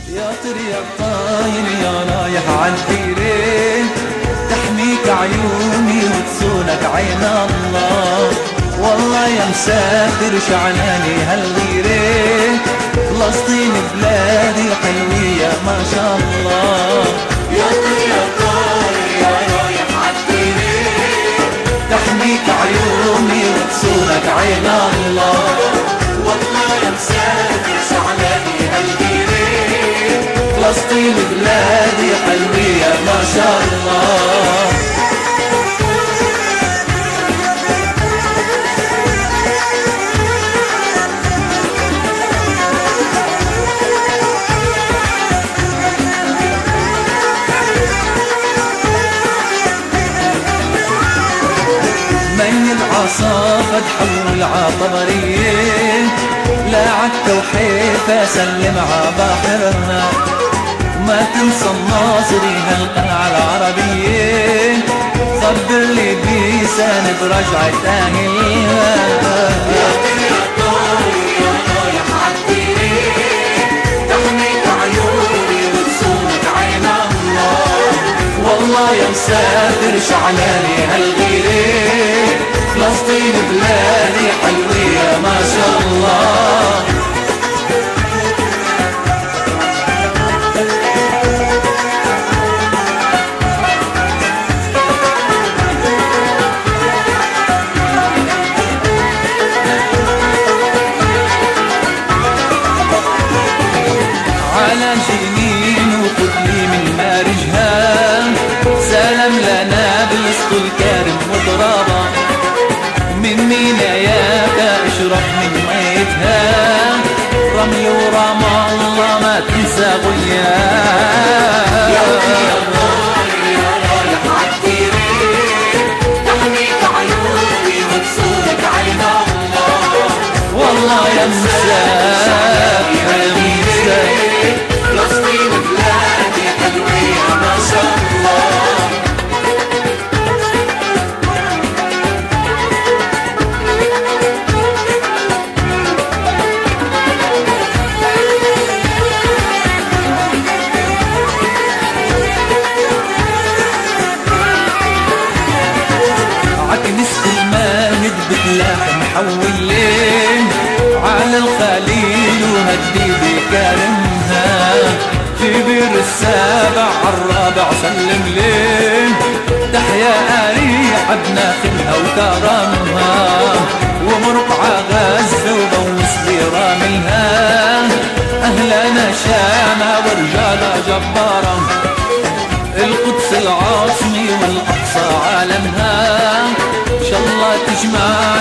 يا طير يا طاير يا رايح عالديرين، تحميك عيوني وتصونك عين الله. والله يا مسافر شعلاني هالغيرين، فلسطين بلادي حلوية ما شاء الله. يا طير يا طاير يا رايح عالديرين، تحميك عيوني وتصونك عين الله. والله يا مسافر شعلاني هالغيرين، فلسطين بلادي حلوية ما شاء الله. من العصافة تحول عطبرية، لا عكا وحيفا سلم عباحرنا. ما تنسى الناصري هالقلعة العربية، خبر لي بيسان برجعة أهلها. يا طير يا طاير يا رايح عالديرين، تحميك عيوني وتصونك عين الله. والله يا مسافر شعلاني هالغيرين، فلسطين بلادي حلوية ما شاء الله. على جنين وخذلي من مارجها، سلام لنابلس الكارم وضرابة. من ميناياك اشرب من ميتها، رمل ورام الله ما تنسى غياب. يا طير يا طاير يا رايح عالديرين، تحميك عيوني وتصونك عين الله. والله يا مسافر فلسطين بلادي حلوية ما شاء الله. عكنس الماهد بتلاحم حولين، على الخليل وهدي كارمها. في بير السابع عالرابع سلم ليه، تحيا أريحة بناخلها وكرمها. ومرق عغزة وبوس براملها، أهلنا شامة ورجالة جبارة. القدس العاصمة والأقصى عالمها، إن شاء الله تجمع